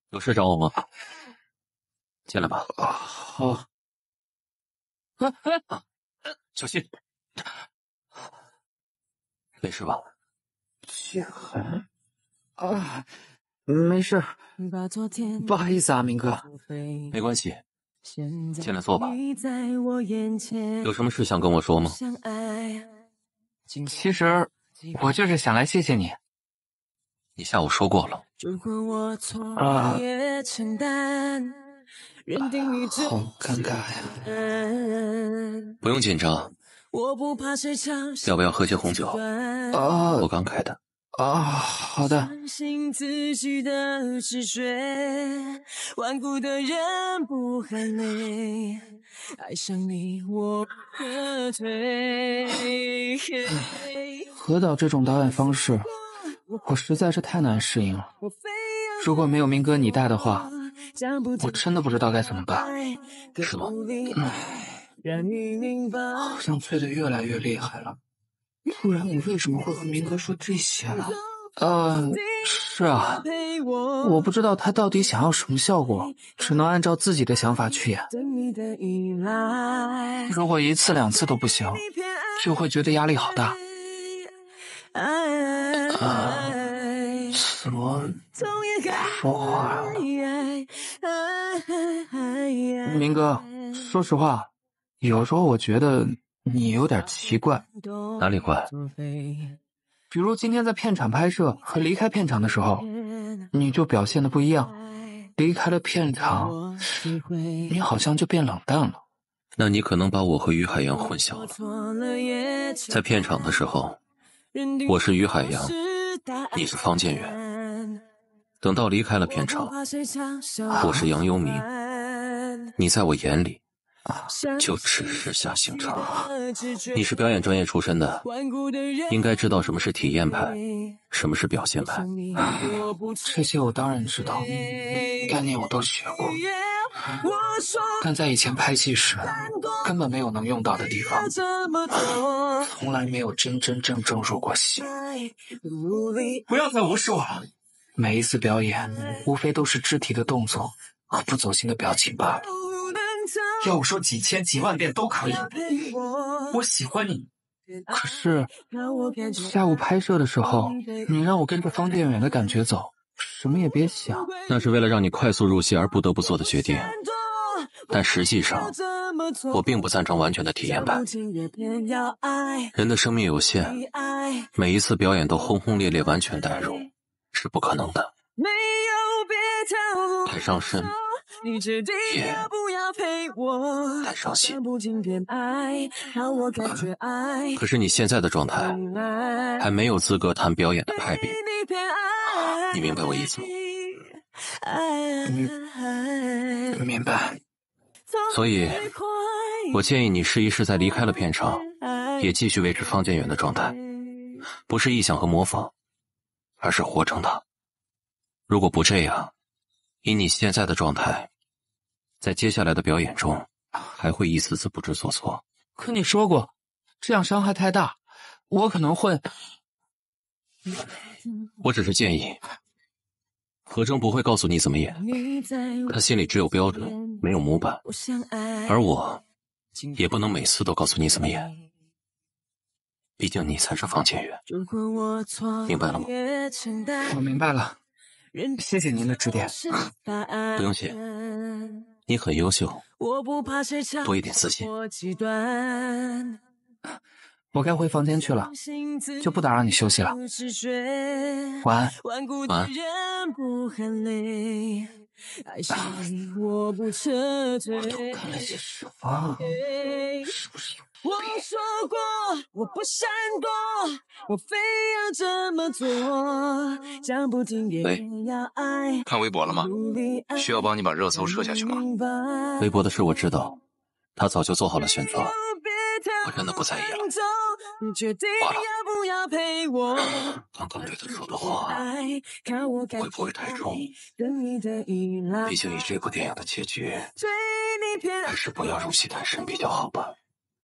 有事找我吗？进来吧。 好。 小心，没事吧？ 血痕啊，没事，不好意思啊，明哥。 没关系，进来坐吧。有什么事想跟我说吗？ 其实我就是想来谢谢你。 你下午说过了。 好尴尬呀。 不用紧张，要不要喝些红酒？我刚开的。 好的。何导这种导演方式，我实在是太难适应了。如果没有明哥你带的话，我真的不知道该怎么办。 是吗？ 好像催得越来越厉害了。不然我为什么会和明哥说这些呢？是啊，我不知道他到底想要什么效果，只能按照自己的想法去演。如果1次2次都不行，就会觉得压力好大。怎么说话了？明哥，说实话，有时候我觉得你有点奇怪。 哪里怪？ 比如今天在片场拍摄和离开片场的时候，你就表现的不一样。离开了片场，你好像就变冷淡了。 那你可能把我和于海洋混淆了。在片场的时候，我是于海洋，你是方建远。等到离开了片场，我是杨幽明。你在我眼里就只是夏星辰。你是表演专业出身的，应该知道什么是体验派，什么是表现派。 这些我当然知道，概念我都学过，但在以前拍戏时根本没有能用到的地方，从来没有真真正正入过戏。不要再无视我了。每一次表演无非都是肢体的动作和不走心的表情罢了。要我说几千几万遍都可以。我喜欢你。可是下午拍摄的时候，你让我跟着方建远的感觉走，什么也别想。 那是为了让你快速入戏而不得不做的决定，但实际上我并不赞成完全的体验派。人的生命有限，每一次表演都轰轰烈烈完全带入是不可能的，太伤身也太伤心。可是你现在的状态还没有资格谈表演的派别，你明白我意思吗？ 明白。 所以我建议你试一试，在离开了片场也继续维持方建远的状态，不是臆想和模仿，而是活成他。如果不这样，以你现在的状态，在接下来的表演中还会一次次不知所措。 可你说过，这样伤害太大，我可能会…… 我只是建议，何铮不会告诉你怎么演，他心里只有标准，没有模板，而我也不能每次都告诉你怎么演，毕竟你才是方建远，明白了吗？ 我明白了，谢谢您的指点。 不用谢，你很优秀，多一点自信。 我该回房间去了，就不打扰你休息了。晚安。 晚安。 我都干了些什么？是不是有病？我说过我不闪躲，我非要这么做，讲不听喂，看微博了吗？需要帮你把热搜撤下去吗？ 微博的事我知道，他早就做好了选择，我真的不在意了。挂了。刚刚对他说的话会不会太重？毕竟以这部电影的结局，还是不要入戏太深比较好吧。